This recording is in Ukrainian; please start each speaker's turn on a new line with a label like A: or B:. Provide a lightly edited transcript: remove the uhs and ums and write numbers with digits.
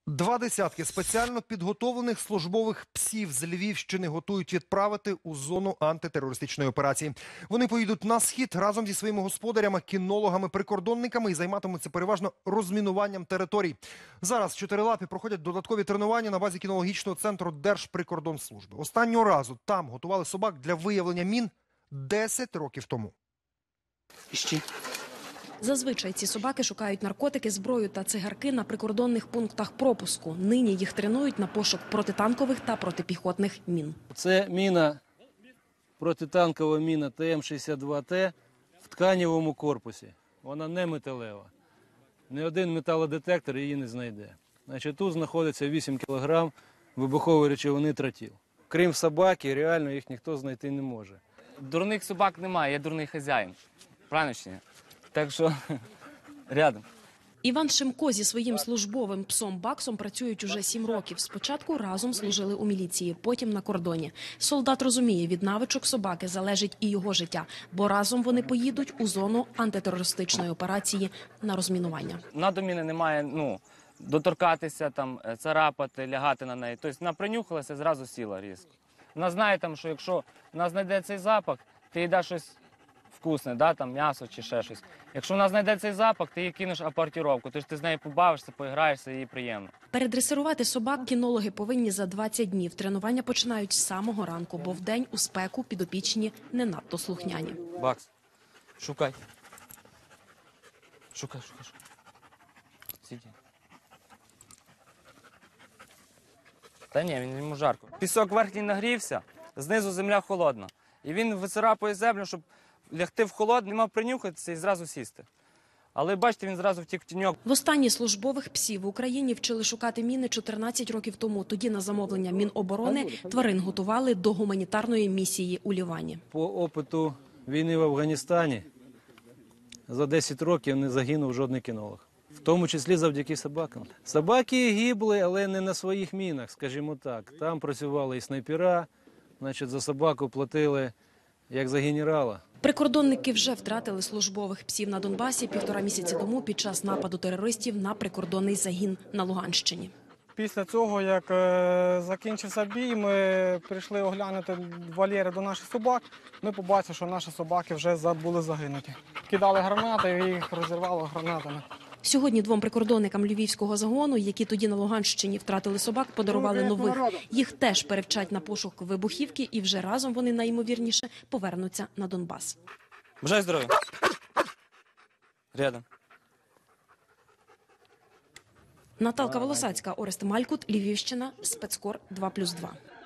A: Два десятки спеціально підготовлених службових псів з Львівщини готують відправити у зону антитерористичної операції. Вони поїдуть на схід разом зі своїми господарями, кінологами, прикордонниками і займатимуться переважно розмінуванням територій. Зараз чотирилапі проходять додаткові тренування на базі кінологічного центру Держприкордонслужби. Останнього разу там готували собак для виявлення мін 10 років тому.
B: Зазвичай ці собаки шукають наркотики, зброю та цигарки на прикордонних пунктах пропуску. Нині їх тренують на пошук протитанкових та протипіхотних мін.
C: Це міна, протитанкова міна ТМ-62Т в тканевому корпусі. Вона не металева. Ні один металодетектор її не знайде. Значить, тут знаходиться 8 кг вибухової речовини тротил. Крім собаки, реально їх ніхто знайти не може.
D: Дурних собак немає, є дурний хазяїн. Правильно чи ні? Так що рядом.
B: Іван Шимко зі своїм службовим псом Баксом працюють уже 7 років. Спочатку разом служили у міліції, потім на кордоні. Солдат розуміє, від навичок собаки залежить і його життя, бо разом вони поїдуть у зону антитерористичної операції на розмінування.
D: На доміни немає, доторкатися, там, царапати, лягати на неї. Тобто вона принюхалася, зразу сіла різко. Вона знає, там, що якщо вона знайде цей запах, ти їй даш щось вкусне, да, там, м'ясо чи ще щось. Якщо вона знайде цей запах, ти їй кинеш апортировку, тож ти з нею побавишся, поіграєшся, їй приємно.
B: Передресирувати собак кінологи повинні за 20 днів. Тренування починають з самого ранку, бо вдень у спеку підопічні не надто слухняні.
D: Бакс, шукай. Шукай. Сиди. Та ні, він йому жарко. Пісок верхній нагрівся, знизу земля холодна. І він вицарапує землю, щоб лягти в холодний, мав принюхатися і зразу сісти. Але бачите, він зразу втік в тіньок.
B: Востаннє службових псів в Україні вчили шукати міни 14 років тому. Тоді на замовлення Міноборони тварин готували до гуманітарної місії у Лівані.
C: По опиту війни в Афганістані за 10 років не загинув жодний кінолог. В тому числі завдяки собакам. Собаки гибли, але не на своїх мінах, скажімо так. Там працювали і снайпера, значить, за собаку платили як за генерала.
B: Прикордонники вже втратили службових псів на Донбасі 1,5 місяці тому під час нападу терористів на прикордонний загін на Луганщині.
E: Після цього, як закінчився бій, ми прийшли оглянути вольєри до наших собак. Ми побачили, що наші собаки вже були загинуті. Кидали гранати і їх розірвало гранатами.
B: Сьогодні 2 прикордонникам львівського загону, які тоді на Луганщині втратили собак, подарували нових. Їх теж перевчать на пошук вибухівки, і вже разом вони, найімовірніше, повернуться на Донбас.
D: Бажаю здоров'я. Рядом.
B: Наталка Волосацька, Орест Малькут, Львівщина, Спецкор 2+2.